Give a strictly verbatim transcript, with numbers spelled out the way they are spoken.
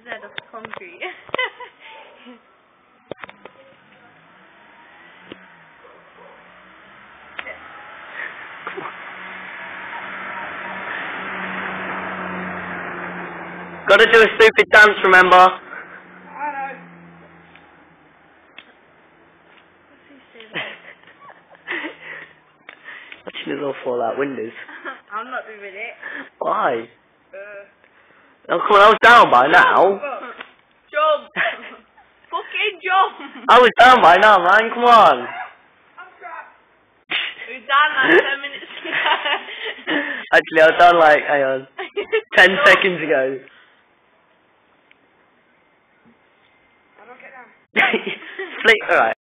instead of concrete. Gotta do a stupid dance, remember? I know. What's he saying? Watching us all fall out windows. I'm not doing it. Why? Uh, Oh, come on, I was down by now. Jump! Fucking jump! I was down by now, man, come on. I'm trapped. We were down like ten minutes ago. Actually, I was down like, hang on, ten seconds ago. I don't get down. Flick, alright.